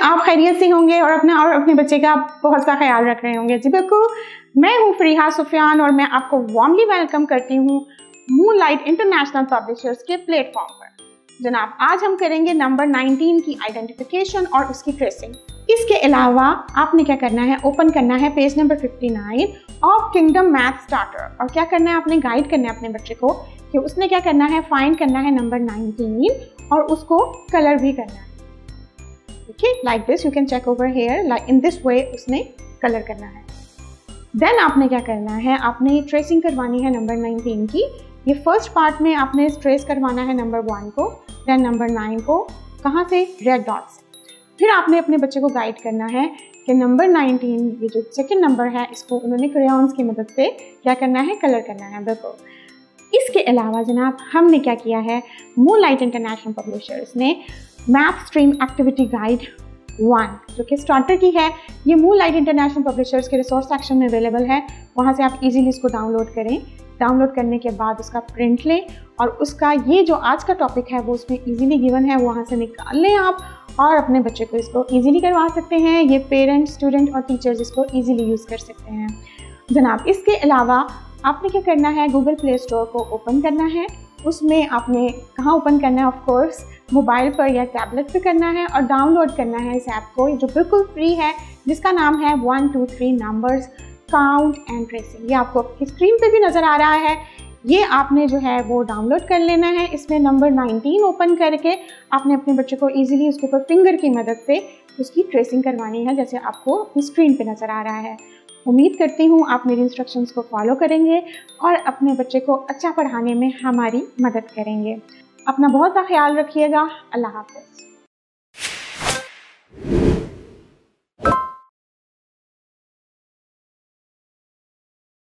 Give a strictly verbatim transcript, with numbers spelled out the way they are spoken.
आप खैरियत से होंगे और अपना और अपने बच्चे का बहुत सा ख्याल रख रहे होंगे। जी बिल्कुल, मैं हूँ फरीहा सुफियान और मैं आपको वार्मली वेलकम करती हूँ मूनलाइट इंटरनेशनल पब्लिशर्स के प्लेटफॉर्म पर। जनाब, आज हम करेंगे नंबर नाइनटीन की आइडेंटिफिकेशन और उसकी ट्रेसिंग। इसके अलावा आपने क्या करना है, ओपन करना है page number fifty nine of Kingdom Math Starter और क्या करना है, आपने गाइड करना है अपने बच्चे को कि उसने क्या करना है, फाइंड करना है नंबर नाइनटीन और उसको कलर भी करना है। Okay, like this you can check over here, like in this way उसने कलर करना है। देन आपने क्या करना है, आपने ट्रेसिंग करवानी है नंबर नाइनटीन की। ये फर्स्ट पार्ट में आपने ट्रेस करवाना है नंबर वन को, देन नंबर नाइन को, कहाँ से, रेड डॉट से। फिर आपने अपने बच्चे को गाइड करना है कि नंबर नाइनटीन, ये जो सेकंड नंबर है, इसको उन्होंने क्रेयॉन्स की मदद से क्या करना है, कलर करना है। बिल्कुल। इसके अलावा जनाब हमने क्या किया है, मूनलाइट इंटरनेशनल पब्लिशर्स ने Math Stream Activity Guide One जो कि स्टार्टर की है, ये मूनलाइट इंटरनेशनल पब्लिशर्स के रिसोर्स सेक्शन में अवेलेबल है। वहाँ से आप इजीली इसको डाउनलोड करें। डाउनलोड करने के बाद उसका प्रिंट लें और उसका ये जो आज का टॉपिक है वो उसमें इजीली गिवन है, वहाँ से निकाल लें आप और अपने बच्चे को इसको इजीली करवा सकते हैं। ये पेरेंट्स, स्टूडेंट और टीचर्स इसको इजीली यूज़ कर सकते हैं। जनाब, इसके अलावा आपने क्या करना है, गूगल प्ले स्टोर को ओपन करना है। उसमें आपने कहाँ ओपन करना है, ऑफ कोर्स मोबाइल पर या टैबलेट पे करना है और डाउनलोड करना है इस ऐप को जो बिल्कुल फ्री है, जिसका नाम है one two three numbers count and tracing. ये आपको आपकी स्क्रीन पे भी नज़र आ रहा है। ये आपने जो है वो डाउनलोड कर लेना है। इसमें नंबर नाइनटीन ओपन करके आपने अपने बच्चे को इजीली उसके ऊपर फिंगर की मदद से उसकी ट्रेसिंग करवानी है, जैसे आपको अपनी स्क्रीन पे नज़र आ रहा है। उम्मीद करती हूँ आप मेरी इंस्ट्रक्शंस को फॉलो करेंगे और अपने बच्चे को अच्छा पढ़ाने में हमारी मदद करेंगे। अपना बहुत सा ख्याल रखिएगा। अल्लाह हाफ़िज़।